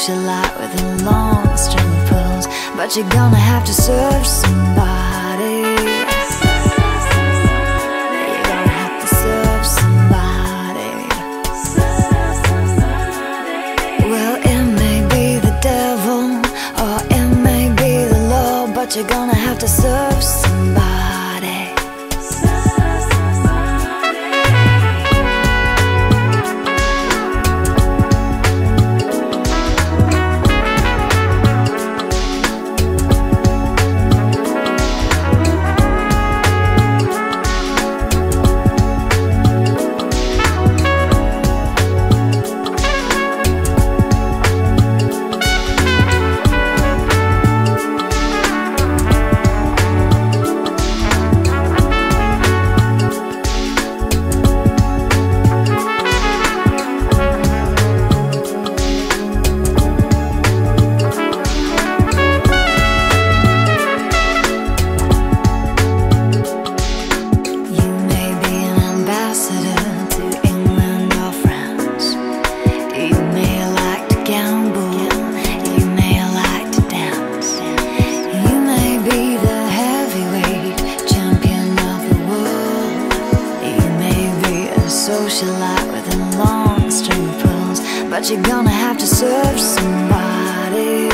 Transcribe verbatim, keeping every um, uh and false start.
socialite with a long string of pearls, but you're gonna have to serve somebody. You're gonna have to serve somebody. Well, it may be the devil or it may be the Lord, but you're gonna have to serve somebody. Socialite with a long string of pearls, but you're gonna have to serve somebody.